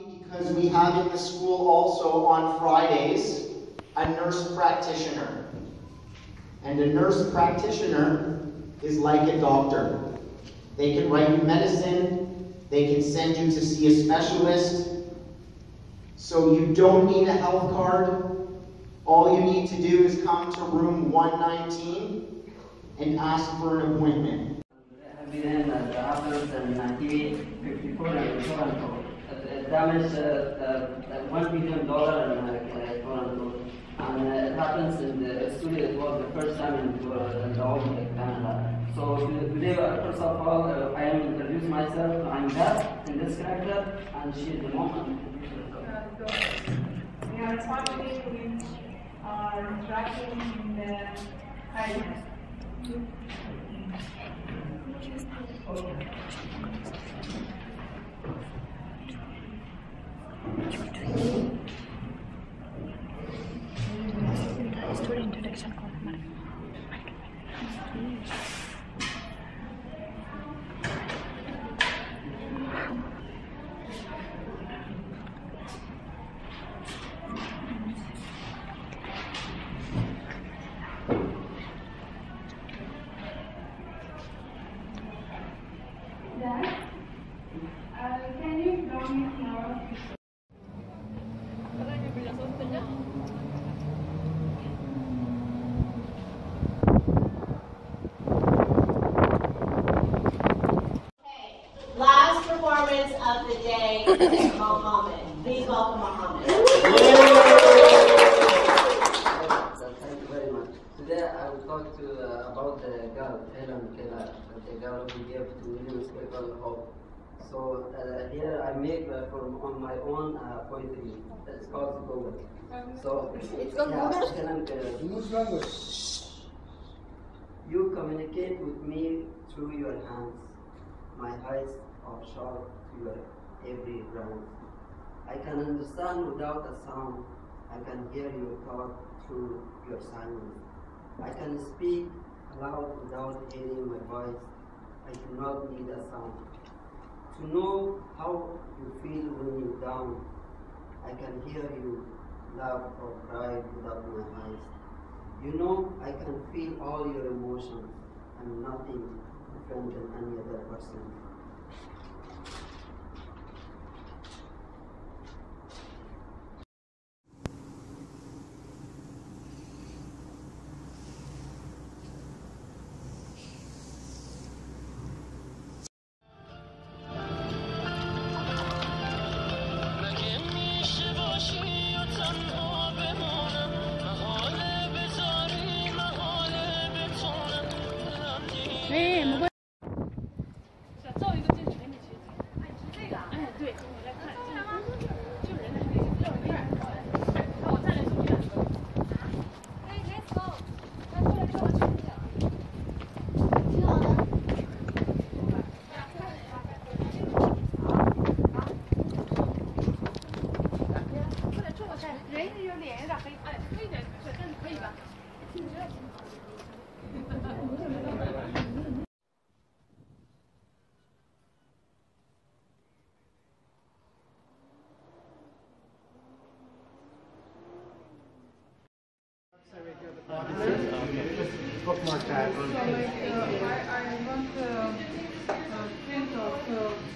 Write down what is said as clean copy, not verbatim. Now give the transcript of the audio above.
Because we have in the school also on Fridays a nurse practitioner. And a nurse practitioner is like a doctor. They can write you medicine, they can send you to see a specialist. So you don't need a health card. All you need to do is come to room 119 and ask for an appointment. I've been in the hospitals in TV 54 and Toronto. It damaged $1 billion in Toronto. And it happens in the studio. It was the first time in the whole of Canada. So today, first of all, I am introducing myself. I'm Beth in this character, and she is the mom. We are a family which are interacting in the kindness. Introduction. Dad, can you draw me a flower? Last performance of the day is Mohammed. Please welcome Mohammed. Thank you very much. Today I will talk about the girl, Helen Keller, the girl who gave to William Spector hope. So here I make on my own poetry. It's called Google. So it's called Google. Helen Keller. You communicate with me through your hands. My eyes are sharp to your every glance. I can understand without a sound. I can hear your thought through your silence. I can speak aloud without hearing my voice. I do not need a sound. To know how you feel when you're down, I can hear you laugh or cry without my eyes. You know, I can feel all your emotions. I'm nothing different than any other person. Bookmark that. So I want to print off